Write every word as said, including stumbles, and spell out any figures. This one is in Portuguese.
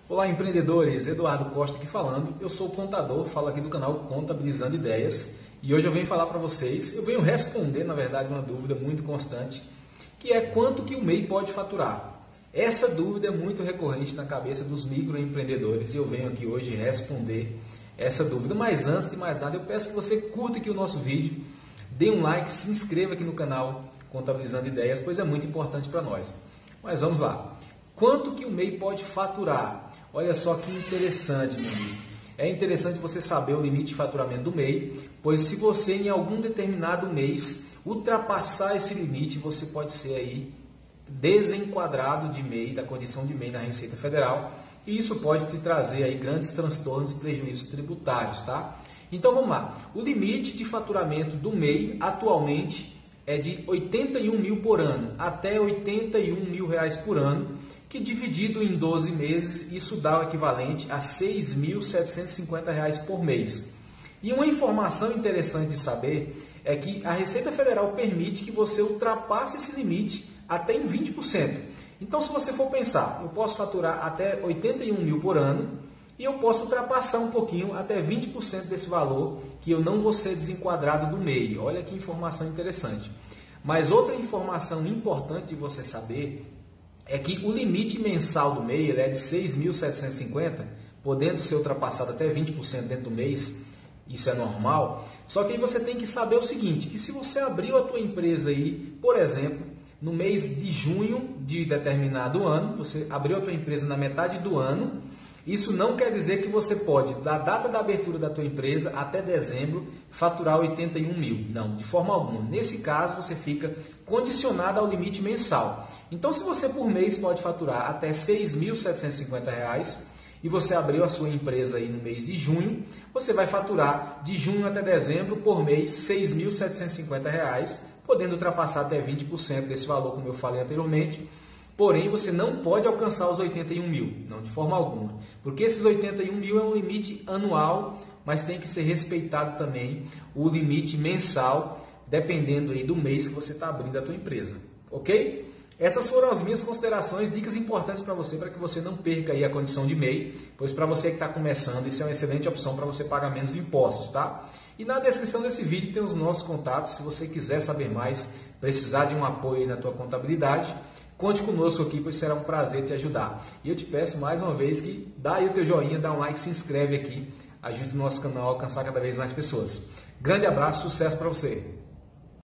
Olá, empreendedores, Eduardo Costa aqui falando. Eu sou contador, falo aqui do canal Contabilizando Ideias e hoje eu venho falar para vocês, eu venho responder, na verdade, uma dúvida muito constante, que é quanto que o M E I pode faturar. Essa dúvida é muito recorrente na cabeça dos microempreendedores e eu venho aqui hoje responder essa dúvida. Mas antes de mais nada, eu peço que você curta aqui o nosso vídeo, dê um like, se inscreva aqui no canal Contabilizando Ideias, pois é muito importante para nós. Mas vamos lá. Quanto que o M E I pode faturar? Olha só que interessante, meu amigo. É interessante você saber o limite de faturamento do M E I, pois se você em algum determinado mês ultrapassar esse limite, você pode ser aí desenquadrado de M E I, da condição de M E I na Receita Federal, e isso pode te trazer aí grandes transtornos e prejuízos tributários, tá? Então vamos lá. O limite de faturamento do M E I atualmente é de oitenta e um mil por ano, até oitenta e um mil reais por ano, que dividido em doze meses, isso dá o equivalente a seis mil setecentos e cinquenta reais por mês. E uma informação interessante de saber é que a Receita Federal permite que você ultrapasse esse limite até em vinte por cento. Então, se você for pensar, eu posso faturar até oitenta e um mil por ano e eu posso ultrapassar um pouquinho até vinte por cento desse valor, que eu não vou ser desenquadrado do M E I. Olha que informação interessante. Mas outra informação importante de você saber é que o limite mensal do M E I ele é de seis mil setecentos e cinquenta, podendo ser ultrapassado até vinte por cento dentro do mês, isso é normal. Só que aí você tem que saber o seguinte, que se você abriu a tua empresa aí, por exemplo, no mês de junho de determinado ano, você abriu a tua empresa na metade do ano, isso não quer dizer que você pode, da data da abertura da tua empresa até dezembro, faturar oitenta e um mil. Não, de forma alguma. Nesse caso, você fica condicionado ao limite mensal. Então, se você por mês pode faturar até seis mil setecentos e cinquenta reais e você abriu a sua empresa aí no mês de junho, você vai faturar de junho até dezembro por mês seis mil setecentos e cinquenta reais, podendo ultrapassar até vinte por cento desse valor, como eu falei anteriormente. Porém, você não pode alcançar os oitenta e um mil, não, de forma alguma. Porque esses oitenta e um mil é um limite anual, mas tem que ser respeitado também o limite mensal, dependendo aí do mês que você está abrindo a tua empresa. Ok? Essas foram as minhas considerações, dicas importantes para você, para que você não perca aí a condição de M E I, pois para você que está começando, isso é uma excelente opção para você pagar menos impostos, tá? E na descrição desse vídeo tem os nossos contatos, se você quiser saber mais, precisar de um apoio aí na tua contabilidade, conte conosco aqui, pois será um prazer te ajudar. E eu te peço mais uma vez que dá aí o teu joinha, dá um like, se inscreve aqui, ajude o nosso canal a alcançar cada vez mais pessoas. Grande abraço, sucesso para você!